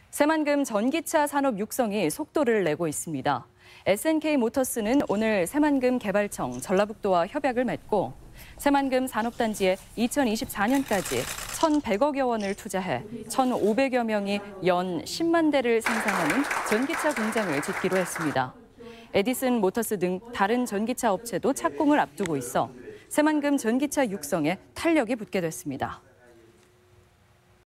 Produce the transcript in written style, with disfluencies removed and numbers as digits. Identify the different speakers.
Speaker 1: 새만금 전기차 산업 육성이 속도를 내고 있습니다. SNK 모터스는 오늘 새만금 개발청 전라북도와 협약을 맺고 새만금 산업단지에 2024년까지 1,100억여 원을 투자해 1,500여 명이 연 10만 대를 생산하는 전기차 공장을 짓기로 했습니다. 에디슨 모터스 등 다른 전기차 업체도 착공을 앞두고 있어 새만금 전기차 육성에 탄력이 붙게 됐습니다.